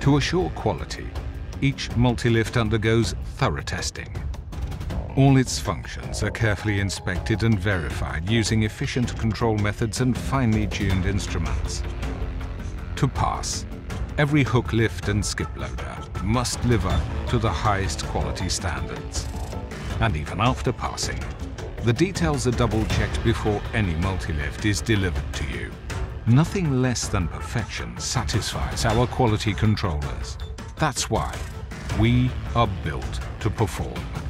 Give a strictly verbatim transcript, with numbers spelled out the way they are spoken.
To assure quality, each Multilift undergoes thorough testing. All its functions are carefully inspected and verified using efficient control methods and finely tuned instruments. To pass, every hook lift and skip loader must live up to the highest quality standards. And even after passing, the details are double-checked before any Multilift is delivered to you. Nothing less than perfection satisfies our quality controllers. That's why we are built to perform.